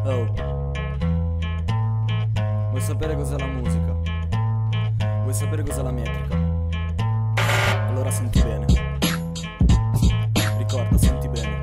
Oh, vuoi sapere cos'è la musica? Vuoi sapere cos'è la metrica? Allora senti bene. Ricorda, senti bene.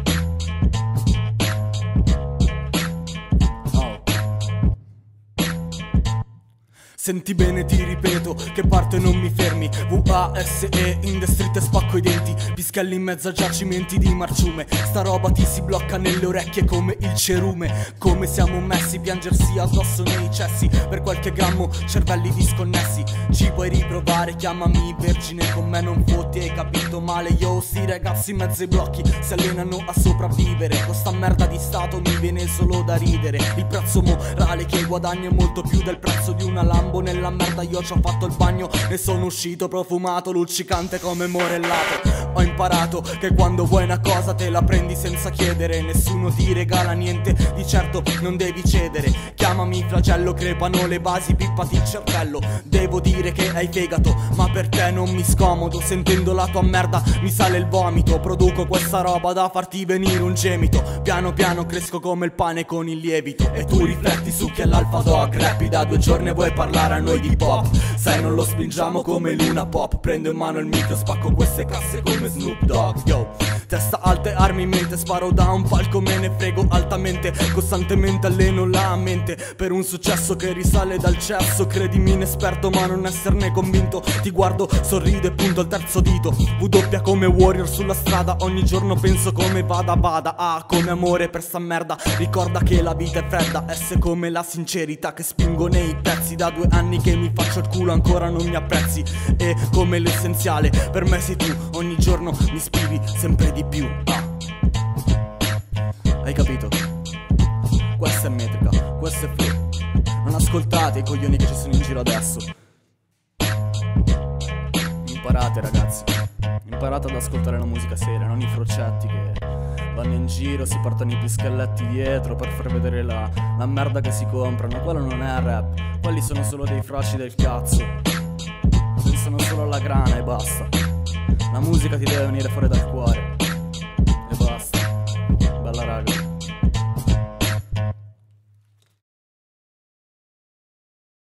Senti bene, ti ripeto, che parte non mi fermi. V-A-S-E, in the street e spacco i denti. Pischelli in mezzo a giacimenti di marciume. Sta roba ti si blocca nelle orecchie come il cerume. Come siamo messi, piangersi addosso nei cessi. Per qualche grammo, cervelli disconnessi. Ci puoi riprovare, chiamami vergine. Con me non fotti, hai capito male. Yo, sti ragazzi in mezzo ai blocchi si allenano a sopravvivere. Con sta merda di stato mi viene solo da ridere. Il prezzo morale che guadagno è molto più del prezzo di una Lambo. Nella merda io ci ho fatto il bagno e sono uscito profumato, luccicante come morellato. Ho imparato che quando vuoi una cosa te la prendi senza chiedere. Nessuno ti regala niente, di certo non devi cedere. Chiamami flagello, crepano le basi, pippati il cervello. Devo dire che hai fegato, ma per te non mi scomodo. Sentendo la tua merda mi sale il vomito. Produco questa roba da farti venire un gemito. Piano piano cresco come il pane con il lievito. E tu rifletti su chi è l'alfa dog. Rappi da 2 giorni e vuoi parlare a noi di pop. Sai non lo spingiamo come Luna Pop. Prendo in mano il micro, spacco queste casse come Snoop Dogg. Yo, testa alta e armi in mente. Sparo da un palco, me ne frego altamente. Costantemente alleno la mente per un successo che risale dal cesso. Credimi inesperto ma non esserne convinto. Ti guardo, sorrido e punto al terzo dito. W come Warrior sulla strada. Ogni giorno penso come vada. A come amore per sta merda. Ricorda che la vita è fredda. S come la sincerità che spingo nei pezzi. Da 2 anni che mi faccio il culo, ancora non mi apprezzi. E come l'essenziale per me sei tu. Ogni giorno mi ispiri sempre di più. Hai capito? Questa è metrica, questo è flow. Non ascoltate i coglioni che ci sono in giro adesso. Imparate ragazzi, imparate ad ascoltare la musica seria, non i frocetti che vanno in giro, si portano i pischelletti dietro per far vedere la merda che si comprano. Quello non è rap, quelli sono solo dei froci del cazzo. Pensano solo alla grana e basta. La musica ti deve venire fuori dal cuore.